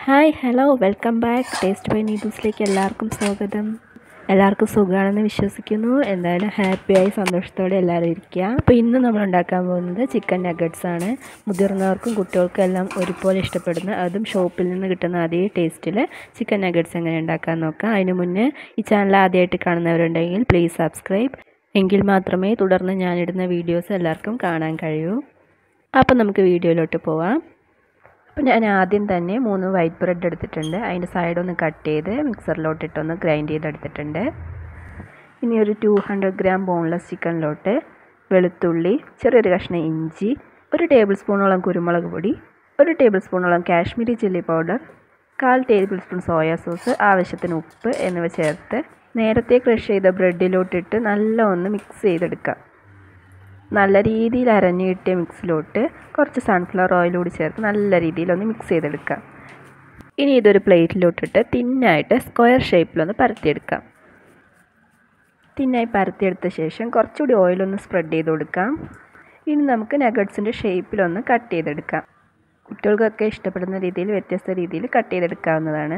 Hi hello welcome back taste by നീതൂസിലേക്ക് എല്ലാവർക്കും സ്വാഗതം. എല്ലാവർക്കും സുഖമാണെന്ന് വിശ്വസിക്കുന്നു. എന്തായാലും ഹാപ്പിയായി സന്തോഷത്തോടെ എല്ലാവരും ഇരിക്കുക. അപ്പോൾ ഇന്ന് നമ്മൾ ഉണ്ടാക്കാൻ പോകുന്നത് ചിക്കൻ നഗറ്റ്സ് ആണ്. മുതിർന്നവർക്കും കുട്ടികൾക്കും എല്ലാം ഒരുപോലെ ഇഷ്ടപ്പെടുന്ന, അതും ഷോപ്പിൽ നിന്ന് കിട്ടുന്ന അതേ ടേസ്റ്റിൽ ചിക്കൻ നഗറ്റ്സ് എങ്ങനെ ഉണ്ടാക്കാൻ നോക്കാം. അതിന് മുന്നേ ഈ ചാനൽ ആദ്യമായിട്ട് കാണുന്നവരുണ്ടെങ്കിൽ പ്ലീസ് സബ്സ്ക്രൈബ്. എങ്കിൽ മാത്രമേ തുടർന്ന് ഞാനിടുന്ന വീഡിയോസ് എല്ലാവർക്കും കാണാൻ കഴിയൂ. അപ്പോൾ നമുക്ക് വീഡിയോയിലോട്ട് പോവാം. അപ്പോൾ ഞാൻ ആദ്യം തന്നെ 3 വൈറ്റ് ബ്രെഡ് എടുത്തിട്ടുണ്ട്. അതിൻ്റെ സൈഡൊന്ന് കട്ട് ചെയ്ത് മിക്സറിലോട്ടിട്ടൊന്ന് ഗ്രൈൻഡ് ചെയ്തെടുത്തിട്ടുണ്ട്. ഇനി ഒരു 200 ഗ്രാം ബോൺലെസ് ചിക്കനിലോട്ട് വെളുത്തുള്ളി, ചെറിയൊരു കഷ്ണം ഇഞ്ചി, 1 ടേബിൾ സ്പൂണോളം കുരുമുളക് പൊടി, 1 ടേബിൾ സ്പൂണോളം Kashmiri chilli powder, 1/4 tablespoon soya sauce, ആവശ്യത്തിന് ഉപ്പ് എന്നിവ ചേർത്ത് നേരത്തെ ക്രഷ് ചെയ്ത ബ്രെഡിലോട്ടിട്ട് നല്ല ഒന്ന് മിക്സ് ചെയ്തെടുക്കാം. നല്ല രീതിയിൽ അരഞ്ഞു കിട്ടിയ മിക്സിലോട്ട് കുറച്ച് സൺഫ്ലവർ ഓയിൽ കൂടി ചേർത്ത് നല്ല രീതിയിലൊന്ന് മിക്സ് ചെയ്തെടുക്കാം. ഇനി ഇതൊരു പ്ലേറ്റിലോട്ടിട്ട് തിന്നായിട്ട് സ്ക്വയർ ഷേപ്പിലൊന്ന് പരത്തിയെടുക്കാം. തിന്നായി പരത്തിയെടുത്ത ശേഷം കുറച്ചുകൂടി ഓയിലൊന്ന് സ്പ്രെഡ് ചെയ്ത് കൊടുക്കാം. ഇനി നമുക്ക് നഗറ്റ്സിൻ്റെ ഷേപ്പിലൊന്ന് കട്ട് ചെയ്തെടുക്കാം. കുട്ടികൾക്കൊക്കെ ഇഷ്ടപ്പെടുന്ന രീതിയിൽ വ്യത്യസ്ത രീതിയിൽ കട്ട് ചെയ്തെടുക്കാവുന്നതാണ്.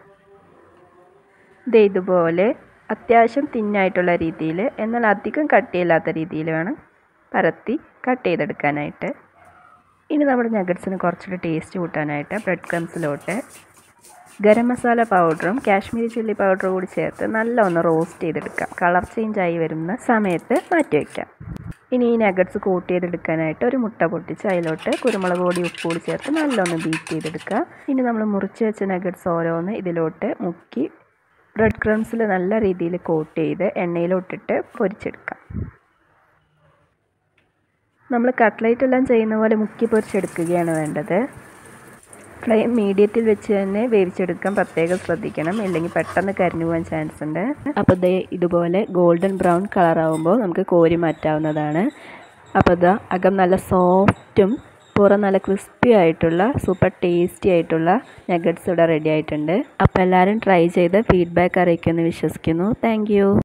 ഇതുപോലെ അത്യാവശ്യം തിന്നായിട്ടുള്ള രീതിയിൽ, എന്നാൽ അധികം കട്ടിയില്ലാത്ത രീതിയിൽ വേണം പരത്തി കട്ട് ചെയ്തെടുക്കാനായിട്ട്. ഇനി നമ്മുടെ നഗറ്റ്സിന് കുറച്ചുകൂടി ടേസ്റ്റ് കൂട്ടാനായിട്ട് ബ്രെഡ് ക്രംസിലോട്ട് ഗരം മസാല പൗഡറും കാശ്മീരി ചില്ലി പൗഡറും കൂടി ചേർത്ത് നല്ല ഒന്ന് റോസ്റ്റ് ചെയ്തെടുക്കാം. കളർ ചേഞ്ച് ആയി വരുന്ന സമയത്ത് മാറ്റി വയ്ക്കാം. ഇനി ഈ നഗറ്റ്സ് കോട്ട് ചെയ്തെടുക്കാനായിട്ട് ഒരു മുട്ട പൊട്ടിച്ച് അതിലോട്ട് കുരുമുളക് പൊടി ഉപ്പ് കൂടി ചേർത്ത് നല്ലൊന്ന് ബീറ്റ് ചെയ്തെടുക്കുക. ഇനി നമ്മൾ മുറിച്ച് വെച്ച നഗറ്റ്സ് ഓരോന്ന് ഇതിലോട്ട് മുക്കി ബ്രെഡ് ക്രംസിൽ നല്ല രീതിയിൽ കോട്ട് ചെയ്ത് എണ്ണയിലോട്ടിട്ട് പൊരിച്ചെടുക്കാം. നമ്മൾ കട്ട്ലേറ്റ് എല്ലാം ചെയ്യുന്ന പോലെ മുക്കി പൊരിച്ചെടുക്കുകയാണ് വേണ്ടത്. ഫ്ലെയിം മീഡിയത്തിൽ വെച്ച് തന്നെ വേവിച്ചെടുക്കാൻ പ്രത്യേകം ശ്രദ്ധിക്കണം, ഇല്ലെങ്കിൽ പെട്ടെന്ന് കരിഞ്ഞു പോകാൻ ചാൻസ് ഉണ്ട്. അപ്പോൾ ഇതുപോലെ ഗോൾഡൻ ബ്രൗൺ കളറാവുമ്പോൾ നമുക്ക് കോരി മാറ്റാവുന്നതാണ്. അപ്പോൾ അകം നല്ല സോഫ്റ്റും പുറം നല്ല ക്രിസ്പി ആയിട്ടുള്ള സൂപ്പർ ടേസ്റ്റി ആയിട്ടുള്ള നഗറ്റ്സ് ഇവിടെ റെഡി ആയിട്ടുണ്ട്. അപ്പോൾ എല്ലാവരും ട്രൈ ചെയ്ത് ഫീഡ്ബാക്ക് അറിയിക്കുമെന്ന് വിശ്വസിക്കുന്നു. താങ്ക്